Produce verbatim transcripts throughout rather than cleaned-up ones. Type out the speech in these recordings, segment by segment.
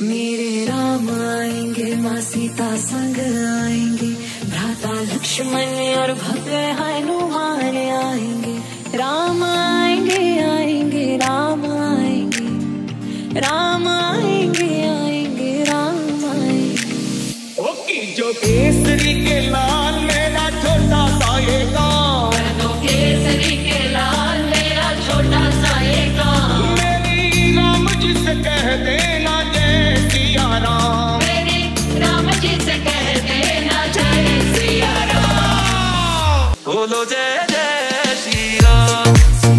मेरे राम आएंगे, माँ सीता संग आएंगे, भ्राता लक्ष्मण और भव्य हनुमान आएंगे। राम आएंगे आएंगे राम आएंगे, राम आएंगे आएंगे राम आएंगे। ओ की जो केसरी के लाल मेरा छोटा सा ये गाँव, तो केसरी के लाल मेरा छोटा सा ये गाँव। मेरी राम जी से कह देना जय सिया राम, मेरी राम जी से कह देना जय सिया राम। बोलो जय जय श्री राम,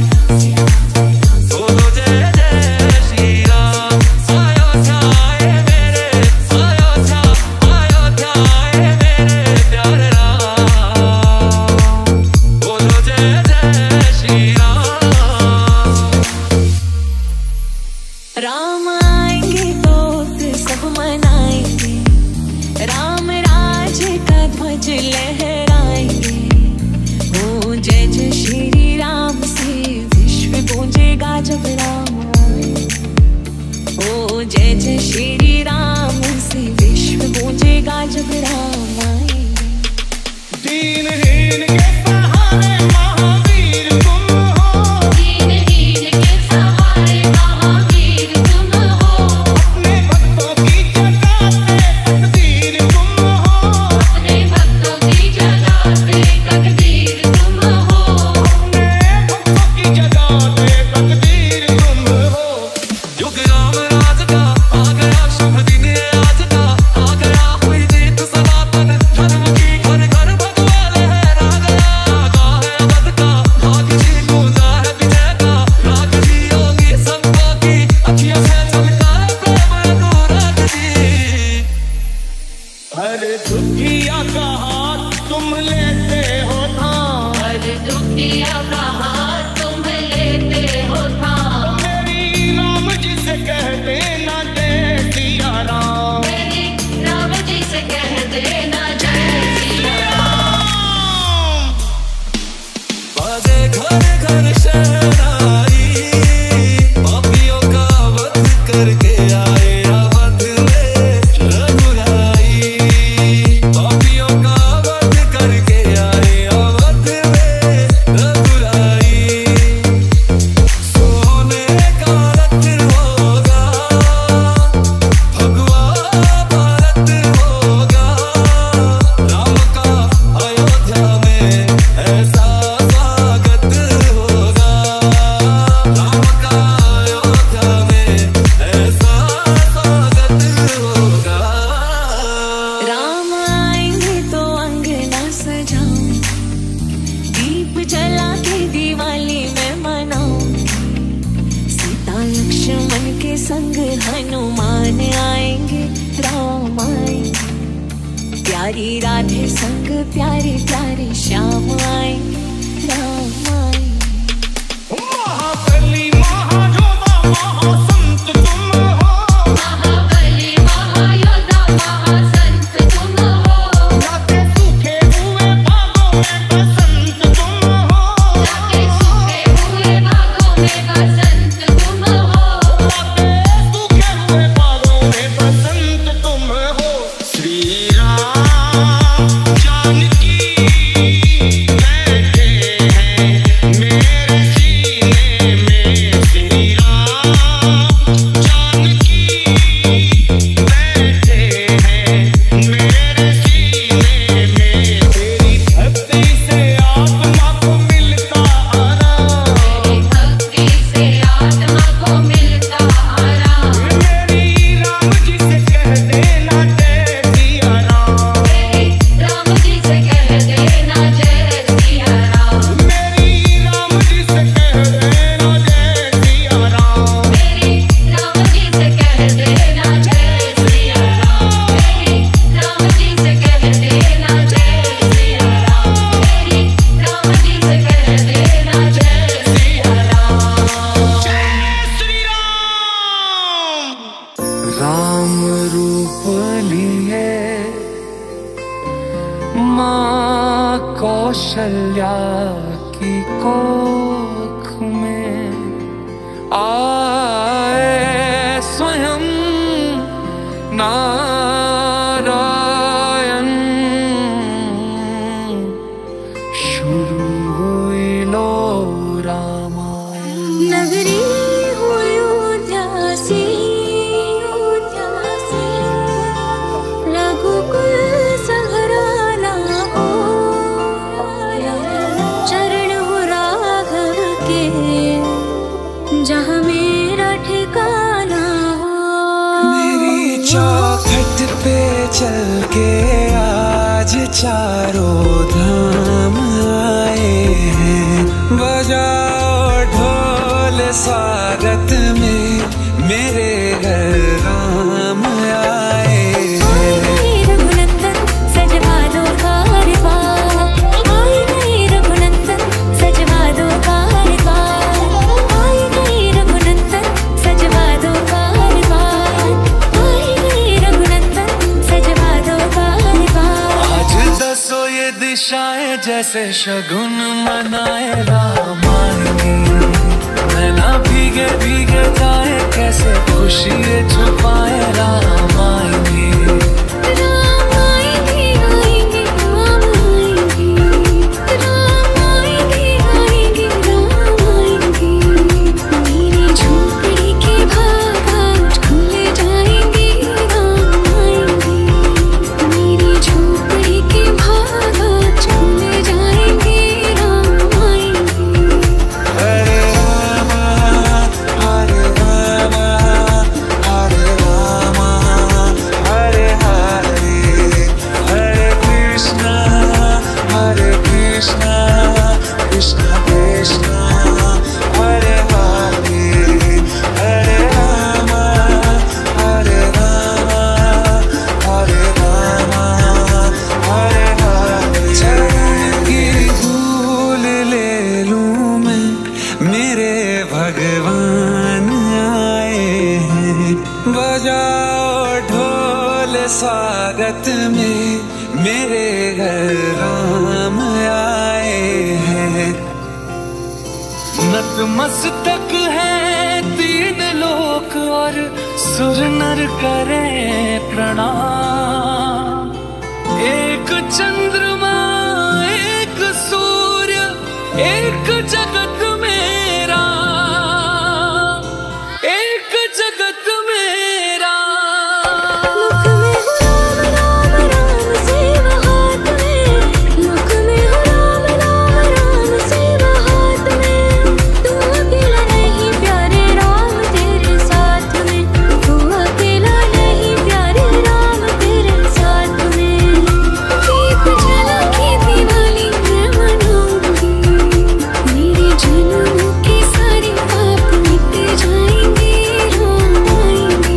राम आएंगे तो सब मनाएंगे, राम राज का ध्वज लहराएंगे। ओ जय जय श्री राम से विश्व गूंजेगा जब राम आए। ओ जय जय श्री राम से विश्व गूंजेगा जब राम आए। दीनहीन के सहारे महावीर तुम हो, दीनहीन के सहारे महावीर तुम हो, अपने भक्तों की जगाते तकदीर तुम हो, अपने भक्तों की जगाते तकदीर तुम हो, अपने भक्तों की जगाते तकदीर तुम हो। युग राम राज का आ गया, शुभ दिन आज का आ गया, हुई जीत सनातन धर्म की, घर घर भगवा लहरा गया। गाहे अवध का भाग जी गूंजा है विजय का, राग जी योगी संतों की, अखियों से झलका है प्रेम अनुराग जी। हर दुखिया का हाथ तुम लेते हो थाम, हर दुखिया का हाथ तुम लेते हो थाम। मेरी राम जी से कह देना जय सिया राम, मेरी राम जी से कह देना जय सिया राम। बाजे घर घर शहनाई, पापियों का वध करके आए अवध में रघुराई। पापियों का वध करके आए अवध में रघुराई। सोने का रथ होगा, भगवा भारत होगा, राम का अयोध्या में ऐसा स्वागत होगा, राम का अयोध्या में ऐसा स्वागत होगा। राम आएंगे तो अंगना सजाऊं, दीप जला के दिवाली में मनाऊं। सीता लक्ष्मण के संग हनुमान आएंगे, राम आएंगे। प्यारी राधे संग प्यारे प्यारे श्याम आएंगे, राम आएंगे। महाबली महायोद्धा महासंत तुम हो, महाबली महायोद्धा महासंत तुम हो, जाके सूखे हुए बागों में बसंत तुम हो, जाके सूखे हुए बागों में बसंत तुम हो, जाके सूखे हुए बागों में बसंत तुम हो। श्री राम जानकी बैठे हैं मेरे सीने में, श्री राम जानकी बैठे हैं मेरे सीने में। तेरी भक्ति से आत्मा को मिलता आराम, तेरी भक्ति से आत्मा को मिलता आराम। मेरी राम जी से कह देना जय सिया राम, मेरी राम जी से कह देना जय सिया राम। मेरी राम जी से कह देना जय सिया राम। मेरी राम जी से कह देना जय सिया राम। मेरी राम जी से कह देना जय सिया राम। मेरी राम जी से कह देना जय सिया राम। जय श्री राम। राम रूप लिए माँ कौशल्या की कोख में आए, स्वयं नगरी हुई उदासी, उदासी रघुकुल सहराना हो, चरण हो राघव के जहाँ मेरा ठिकाना हो। मेरी चौखट पे चल के आज चारों धाम आए हैं, बजाओ ढोल स्वागत में मेरे घर राम आए हैं। रघुनंदन सजवा दो कार द्वार, आए गए रघुनंदन सजवा दो कार द्वार, आए गए रघुनंदन सजवा दो कार द्वार, आए गए रघुनंदन सजवा दो कार द्वार। आज दसो ये दिशाएं जैसे शगुन मनाए राम आएंगे, नैना भीगे भीगे जाए कैसे खुशी छुपाए राम आएंगे। राम आएंगे, आएंगे राम आएंगे, राम आएंगे, आएंगे राम आएंगे। मेरी झोपड़ी के बागान खुल जाएंगे राम आएंगे, मेरी झोपड़ी के बागान खुल जाएंगे राम आएंगे। हरे रामा हरे रामा हरे रामा हरे हरे, हरे कृष्णा हरे कृष्णा कृष्णा कृष्णा हरे हरे, हरे रामा हरे रामा हरे रामा हरे हरे। चरण की धूल ले लूं मैं, मेरे भगवान आए हैं, बजाओ ढोल स्वागत में मेरे घर राम आए हैं। नतमस्तक है तीन लोक और सुर नर करें प्रणाम, एक चंद्रमा एक सूर्य एक जगत मेरा, एक जगत मेरा। मुख में हो राम राम राम सेवा हाथ में, मुख में हो राम राम राम सेवा हाथ में। तू अकेला नहीं प्यारे राम तेरे साथ में, तू अकेला नहीं प्यारे राम तेरे साथ में। दीप जला के दिवाली मैं मनाऊंगी, मेरे जन्म के सारे पाप मिट जाएंगे राम आएंगे।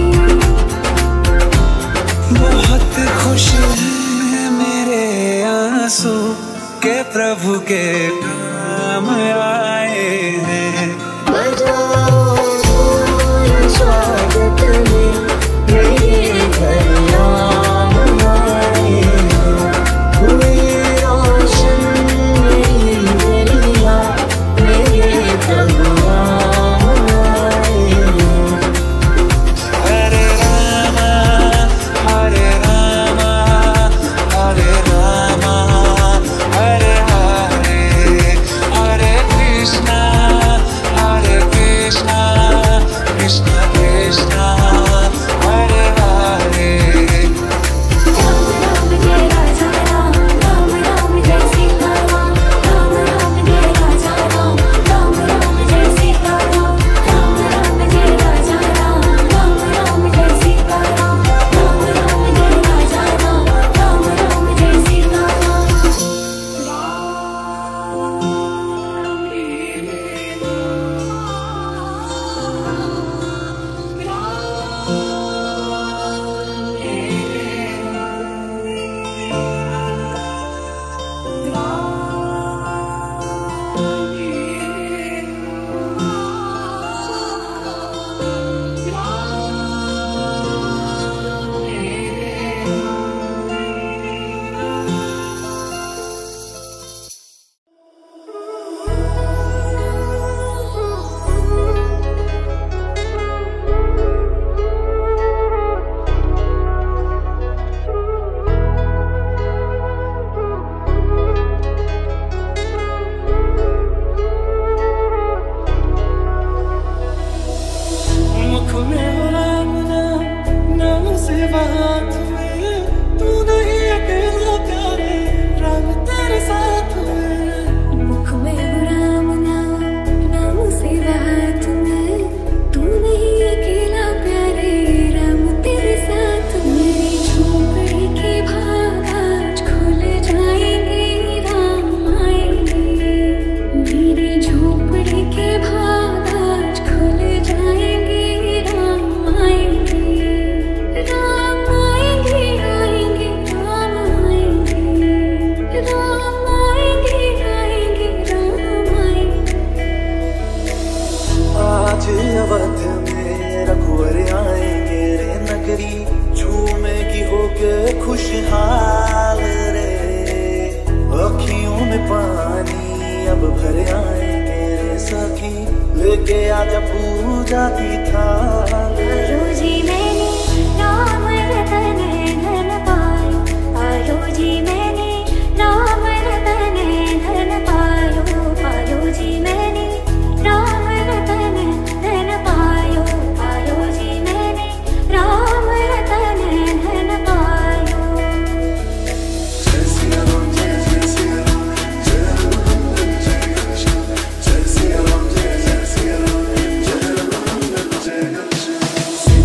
बहुत खुश है मेरे आंसू के प्रभु के काम आए हैं। बजाओ ढोल स्वागत में मेरे घर राम आए हैं, हुई रोशन मेरी गलियां मेरे प्रभु राम आए हैं। हरे रामा हरे रामा हरे रामा हरे हरे, हरे कृष्णा हरे कृष्णा कृष्णा कृष्णा हरे हरे। राम राम जय राजा राम, राम राम जय सीता राम, राम राम जय राजा राम, राम राम जय सीता राम, राम राम जय राजा राम, राम राम जय सीता राम, राम राम जय राजा राम, राम राम जय सीता राम। जब पूजा की थाल। आयो जी मैंने राम रतन धन पायो, आयो जी मैंने राम रतन धन पायो, आयो जी मैंने राम रतन धन पायो, आयो जी मैंने राम रतन धन पायो। जय सिया राम जय जय सिया राम, जय रघुनंदन जय घनश्याम, जय सिया राम जय जय सिया राम, जय रघुनंदन जय घनश्याम।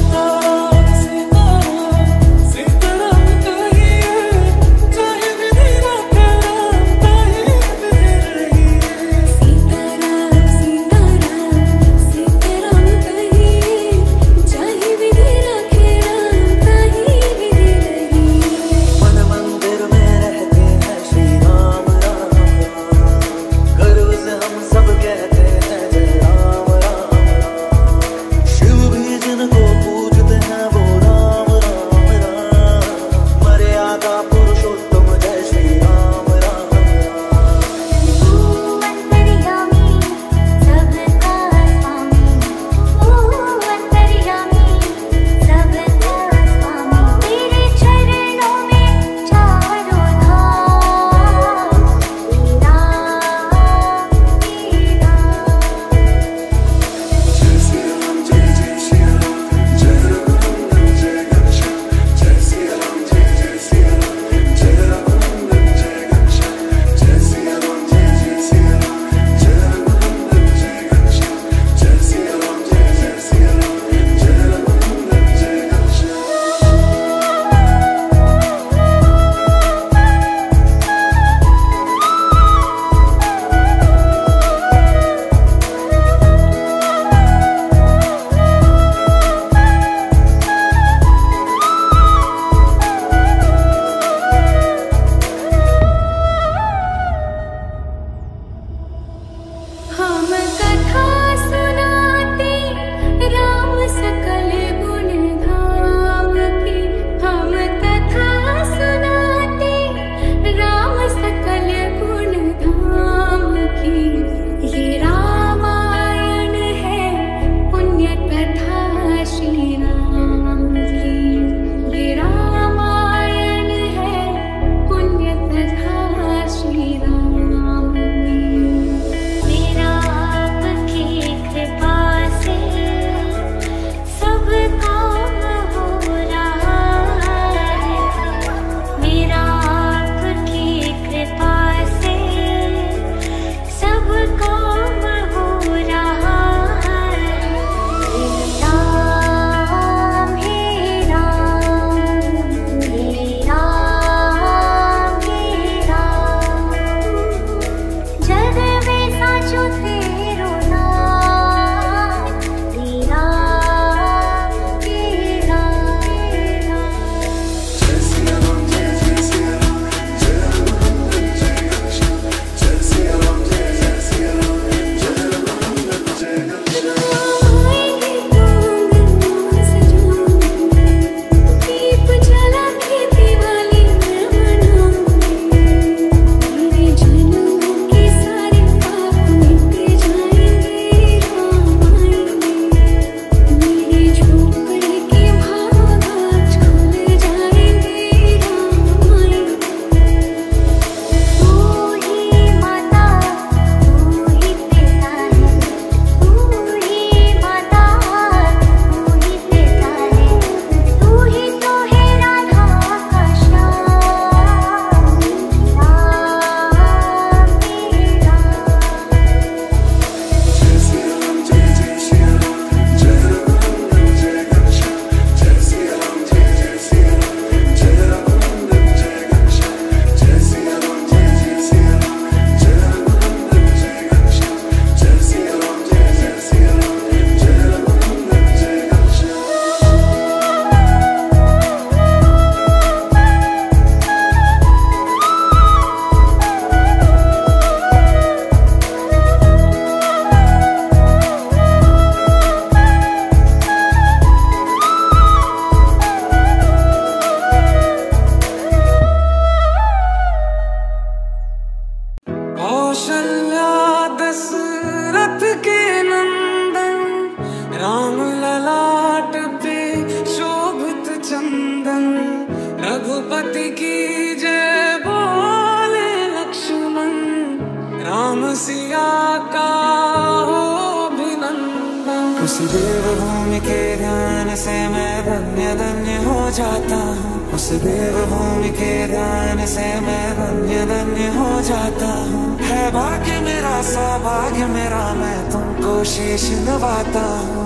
रघुपति की जय बोले लक्ष्मण, राम सिया का हो अभिनंदन। उस देवभूमि के ध्यान से मैं धन्य धन्य हो जाता हूँ, उस देवभूमि के ध्यान से मैं धन्य धन्य हो जाता हूँ। है भाग्य मेरा सौभाग्य मेरा, मैं तुमको शीश नवाता हूँ।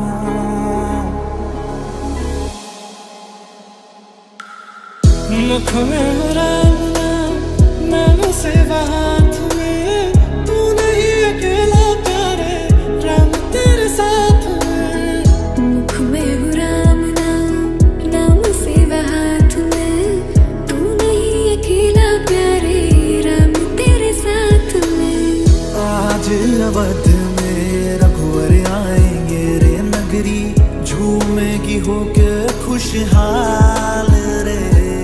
मुख में राम नाम, नाम से हाथ में, तू नहीं अकेला प्यारे, राम तेरे साथ में। मुख में राम नाम, नाम से हाथ में, तू नहीं अकेला प्यारे, राम तेरे साथ में। आज अवध में रघुवर आएंगे रे नगरी, झूमेगी होके खुशहाल रे।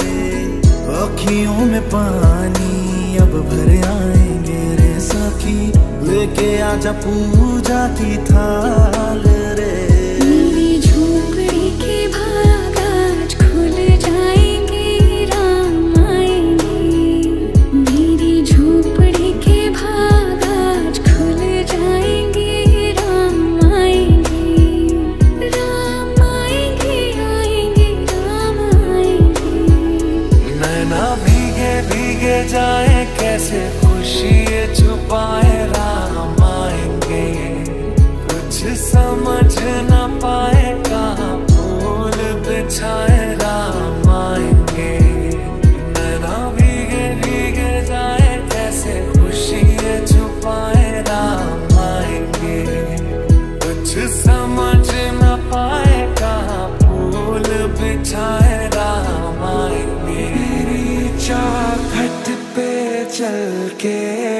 अखियों में पानी अब भर आएंगे रे सखी, लेके आजा पूजा की थाल रे। मेरी झोपड़ी के भाग आज खुल जाएंगे, राम आएंगे। मेरी झोपड़ी के भाग आज खुल जाएंगे, राम आएंगे। राम आएंगे आएंगे राम आएंगे। नैना भीगे भीगे जाए कैसे खुशी छुपाए, राम आएंगे। कुछ समझ न पाए कहाँ फूल बिछाए, राम आएंगे। नैना भीगे भीगे जाए कैसे खुशी छुपाए, राम आएंगे। कुछ समझ न पाए कहाँ फूल बिछाए, राम आएंगे। चौखट पे चल के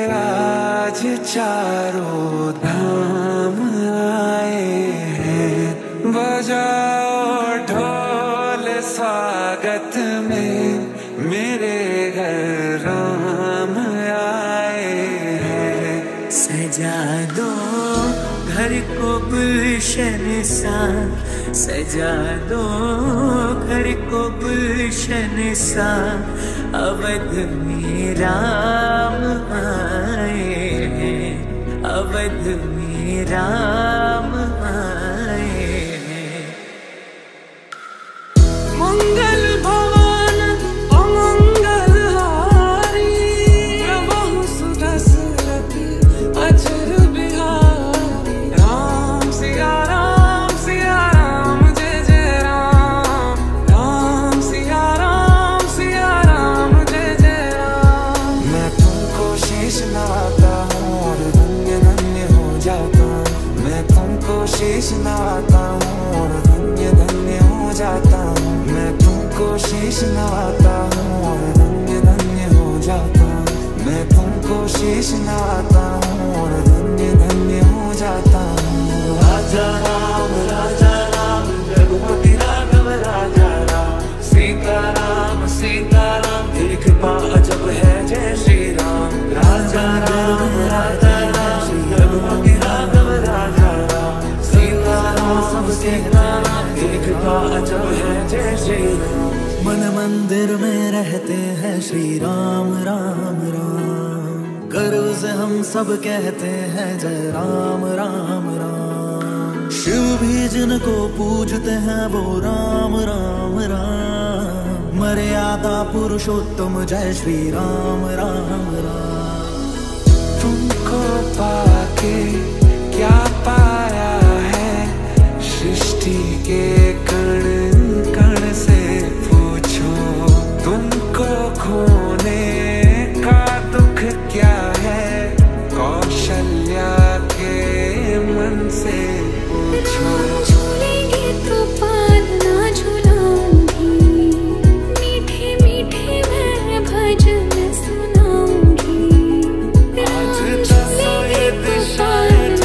आज चारों धाम आए हैं, बजाओ ढोल स्वागत में, मेरे घर राम आए हैं। सजा दो घर को गुलशन सा, सजा दो घर को गुलशन सा, अवध में राम आए हैं, अवध में राम आए हैं। मंगल भवन अमंगल हारी, प्रभु सुदशरथ अचर बिहारी। राम सिया राम सिया राम जय जय राम, राम सिया राम सिया राम जय जय राम। मैं तुमको शीश नवाता हूँ और धन्य धन्य हो जाता हूँ। मैं तुमको शीश नवाता हूँ और धन्य धन्य हो जाता हूँ। मैं तुमको शीश नवाता हूँ और धन्य धन्य हो जाता हूँ। मैं तुमको शीश नवाता हूँ और धन्य धन्य हो जाता हूँ। राजा राम राजा राम रघुपति राघव राजा राम, सीता राम सीता राम तेरी कृपा अजब है जय श्री राम। राजा राम राजा राम रघुपति राघव राजा राम, सीता राम सीता राम तेरी कृपा अजब है जय श्री राम। मन मंदिर में रहते हैं श्री राम राम राम, गर्व से हम सब कहते हैं जय राम राम राम। शिव भी जिनको पूजते हैं वो राम राम राम, मर्यादा पुरुषोत्तम जय श्री राम राम राम। तुमको पाके क्या पाया है, सृष्टि के कण कण से पूछो। तुमको खोने का दुख क्या है, कौशल्या के मन से पूछो। झूलेंगे तो पालना झूलाऊंगी, मीठे मीठे मैं भजन सुनाऊंगी। आज दसों ये दिशाएं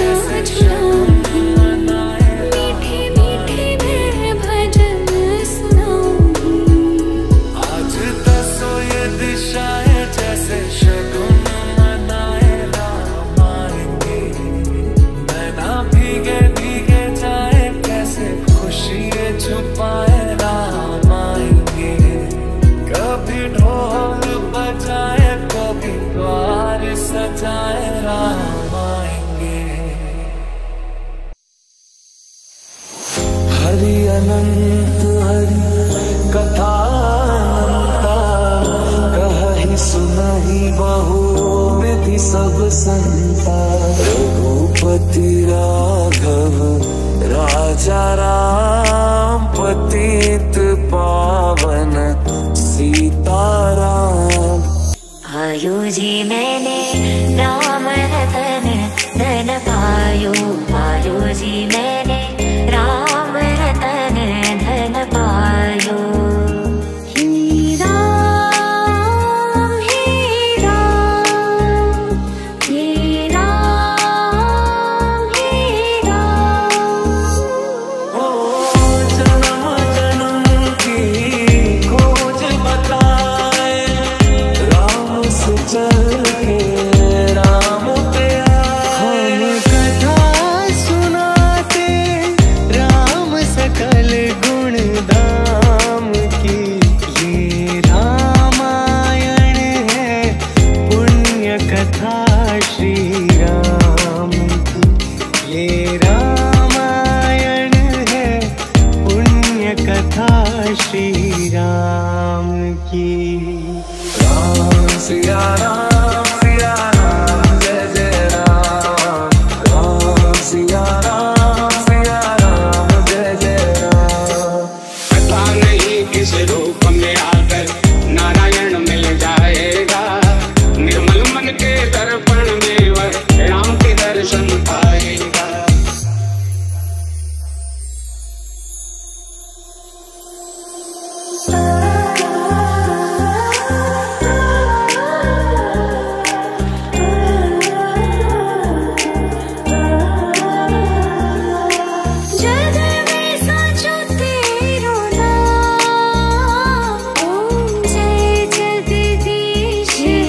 अनंत हरि कथा अनंता, कहि सुनहि बहु विधि सब संता। रघुपति राघव राजा राम, पतित पावन सीताराम। आयु जी मैंने राम रतन धन पायो, आयु जी मैंने राम रतन धन पायो। हे राम हे राम, हे राम हे राम। ओ जन्म जन्म की खोज बताए, राम से चल के राम पे आए। हम कथा सुनाते राम सकल गुण धाम की, ये रामायण है पुण्य कथा श्री राम की। ये रामायण है पुण्य कथा श्री राम की। राम सिया राम सिया राम जय जय राम, राम सिया राम सिया राम जय जय राम। पता नहीं किस रूप में आकर नारायण मिल जाएगा, निर्मल मन के दर्पण में वह राम के दर्शन पाएगा। जग में साचो तेरो नाम, ओम जय जगदीश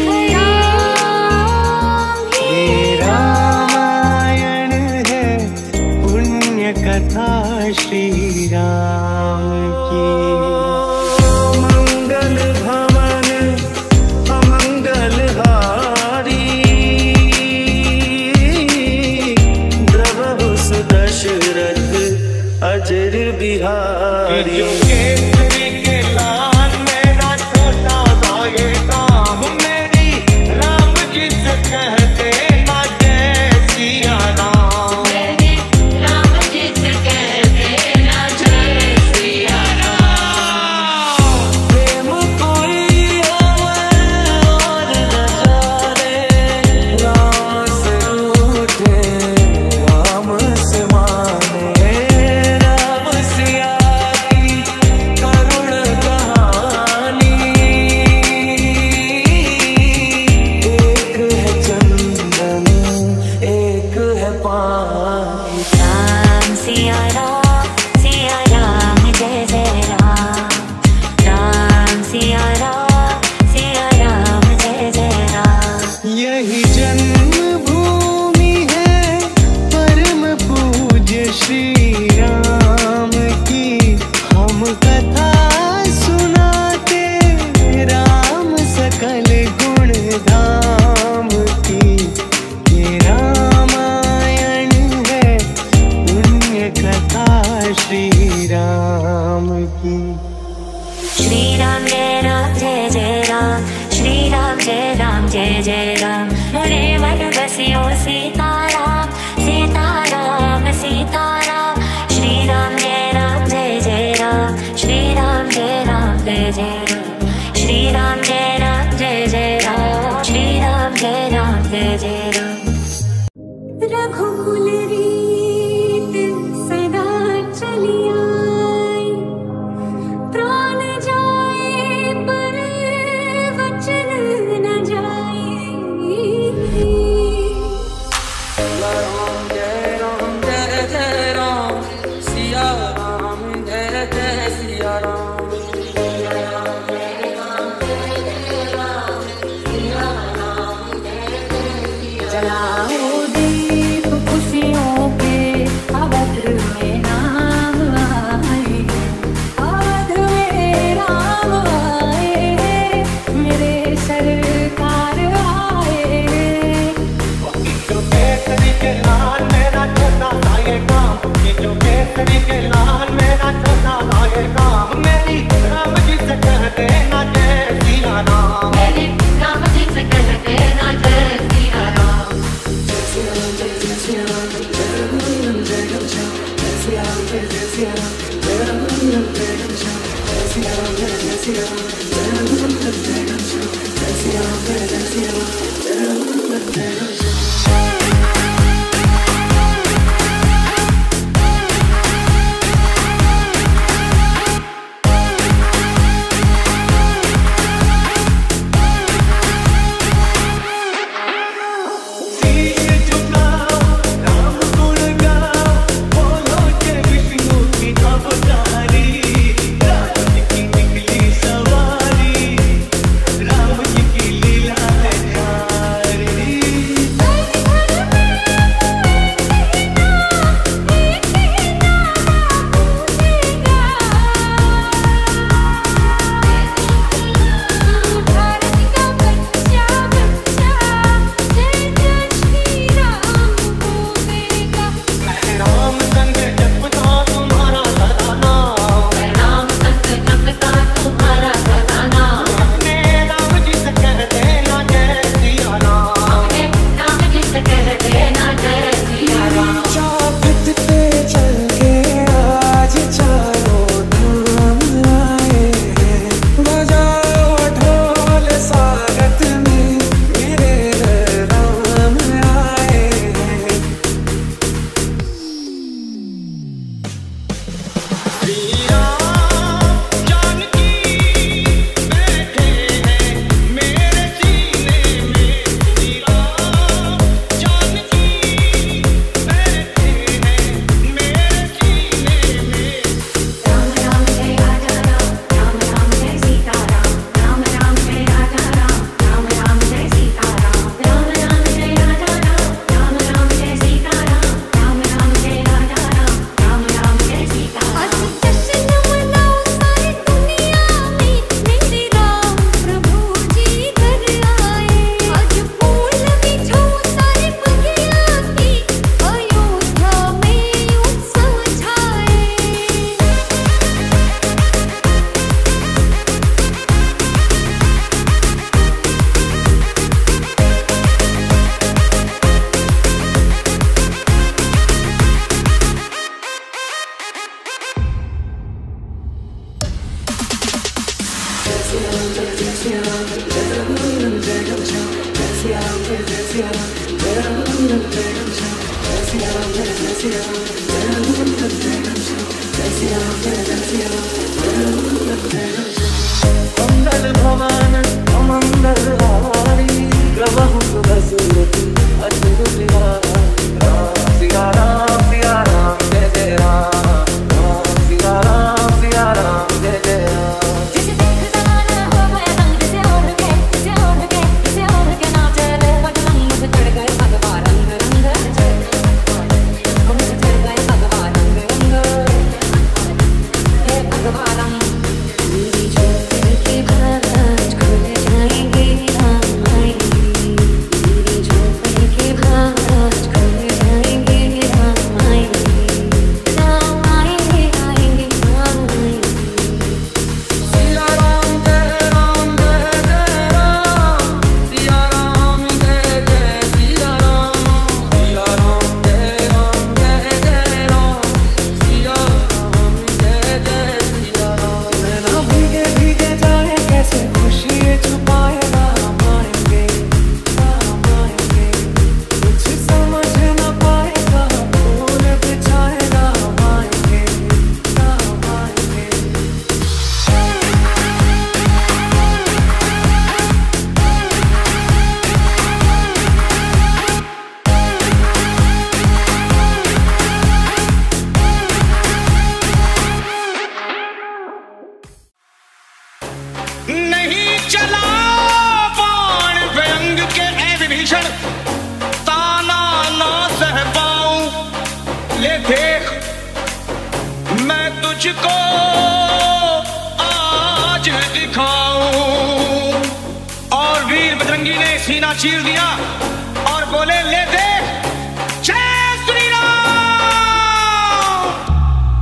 राम। ये रामायण है पुण्य कथा श्री राम की। मंगल भवन अमंगल हारी, द्रवहु सुदशरथ अजर बिहारी। केसरी के लाल मेरा छोटा सा ये काम, मेरी राम जी से कहते ना जय सिया राम। मेरी राम जी से कहते ना जय सिया राम। प्रेम कोई आवे और न जाने, राम से रूठे राम से माने। राम सिया की करुण कहानी, एक है चंदन एक है पानी। राम सिया राम सिया राम जय जय राम, राम सिया राम सिया राम जय जय राम। यही जन्मभूमि है परम पूज्य श्री राम की। हम कथा सुनाते राम सकल गुण धाम की। ये रामायण है पुण्य कथा श्री राम की। श्री राम जय राम जय जय राम, श्री राम जय राम जय जय राम। मोरे मन बसियो सीताराम, सीताराम सीताराम। श्री राम जय राम जय जय राम, श्री राम जय राम जय जय राम। श्री राम जय राम जय जय राम, श्री राम जय राम जय जय राम। रघुकुल रीत सदा चली आई, प्राण जाए पर वचन न जाए। राम जय राम जय जय राम, सिया राम जय जय सिया राम। जलाओ दीप खुशियों के, अवध में नाम आए, अवध में राम आए, मेरे सरकार आए। जो बेसरी के लाल मेरा छोटा सा ये काम, ये जो बेसरी केसरी के लाल मेरा सदा लाए राम मेरी राम जी से कह देना जय सिया राम मेरी राम जी से कह देना जय सिया राम मंगल भवन मंगल हारी प्रभु बसुमती अतुल बिहारी राम सिया राम सिया राम जय जय राम राम सिया राम सिया राम जय जय राम जिसे देख जमाना हो गया रंग से ओढ़ के से ओढ़ के से ओढ़ के नाचे रे बदन मुझे चढ़ गए भगवान रंग रंग मुझे चढ़ गए भगवान रंग रंग हे भगवान मेरी झोपड़ी के भाज खुल जाएंगे राम आएंगे मेरी झोपड़ी के भाज खुल जाएंगे राम आएंगे राम आएंगे आएंगे राम आएंगे सिया राम जय राम जय जय राम सिया राम जय जय सिया राम सिया राम जय राम जय जय राम सिया राम जय जय सिया राम नैना भीगे भीगे जाए कैसे खुशी छुपाए राम आएंगे राम आएंगे कुछ समझ न पाएगा फूल बिछाए राम आएंगे राम आएंगे नहीं चला बाण व्यंग के ऐ विभीषण ताना ना सह पाऊं ले देख मैं तुझको आज दिखाऊं और वीर बजरंगी ने सीना चीर दिया और बोले ले देख जय श्री राम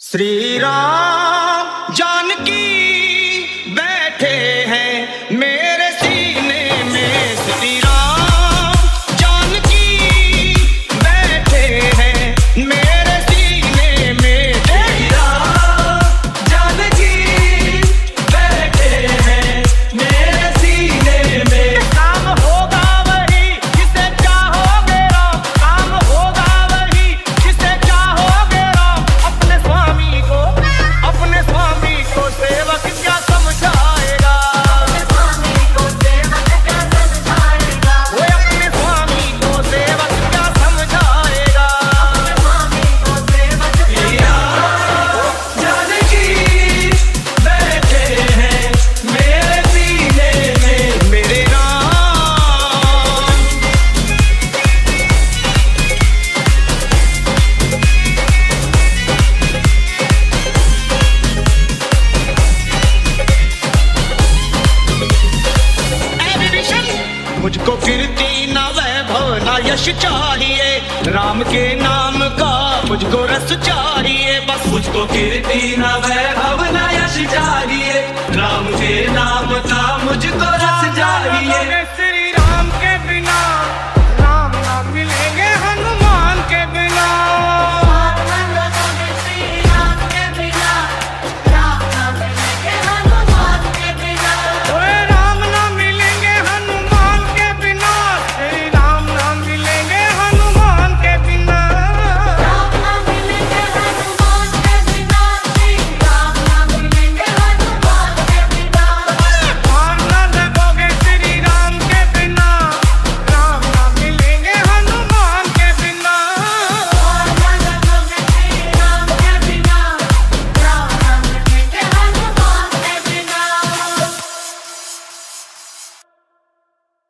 श्री राम जानकी बैठे हैं मेरे सीने में, श्री राम जानकी बैठे हैं मेरे सीने में, श्री राम जानकी बैठे हैं मेरे सीने में। काम होगा वही जिसे चाहोगे राम, काम होगा वही जिसे चाहोगे राम। अपने स्वामी को अपने स्वामी को सेवक क्या समझाएगा, अपने स्वामी को सेवक क्या समझाएगा, वो अपने स्वामी को सेवक क्या समझाएगा, अपने स्वामी को सेवक क्या जानकी बैठे हैं मेरे सीने में, मेरे राम। मुझको कीर्ति न वैभव न यश चाहिए, राम के नाम का मुझको रस चाहिए बस। मुझको कीर्ति न वैभव न यश चाहिए, राम के नाम का मुझको रस चाहिए।